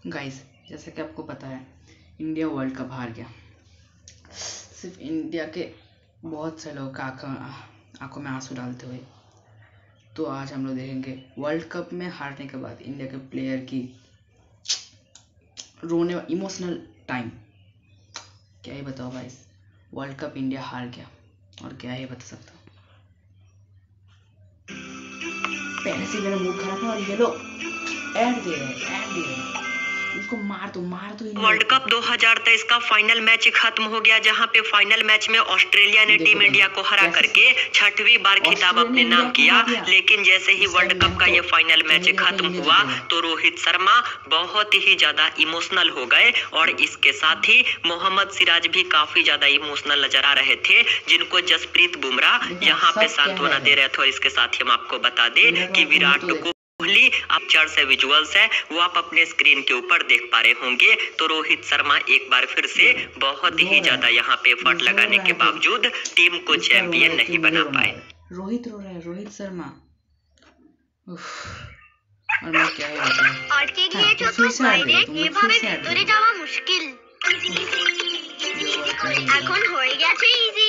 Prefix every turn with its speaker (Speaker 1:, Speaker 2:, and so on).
Speaker 1: Guys, जैसा कि आपको पता है इंडिया वर्ल्ड कप हार गया। सिर्फ इंडिया के बहुत से लोग आंखों में आंसू डालते हुए। तो आज हम लोग देखेंगे वर्ल्ड कप में हारने के बाद इंडिया के प्लेयर की रोने इमोशनल टाइम। क्या ही बताओ भाई, वर्ल्ड कप इंडिया हार गया और क्या ही बता सकता हूँ। पहले से मेरा मूड खराब है और ये लोग ऐड दे रहे हैं। इसको मार दो
Speaker 2: वर्ल्ड कप 2023 का फाइनल मैच खत्म हो गया, जहां पे फाइनल मैच में ऑस्ट्रेलिया ने टीम इंडिया को हरा करके 6वीं बार खिताब अपने नाम किया। लेकिन जैसे ही वर्ल्ड कप का ये फाइनल मैच खत्म हुआ तो रोहित शर्मा बहुत ही ज्यादा इमोशनल हो गए और इसके साथ ही मोहम्मद सिराज भी काफी ज्यादा इमोशनल नजर आ रहे थे, जिनको जसप्रीत बुमराह यहाँ पे सांत्वना दे रहे थे। और इसके साथ ही हम आपको बता दें कि विराट कोहली आप चार से विजुअल्स है वो आप अपने स्क्रीन के ऊपर देख पा रहे होंगे। तो रोहित शर्मा एक बार फिर से बहुत ही ज्यादा यहाँ पे एफर्ट लगाने के बावजूद टीम को चैंपियन नहीं बना पाए।
Speaker 1: रोहित रो रहा है, रोहित शर्मा। और मैं क्या ही बताऊं,
Speaker 3: আটকে গিয়েছো তো বাইরে, এভাবে ভিতরে যাওয়া মুশকিল। এখন হয়ে গেছে ইজি।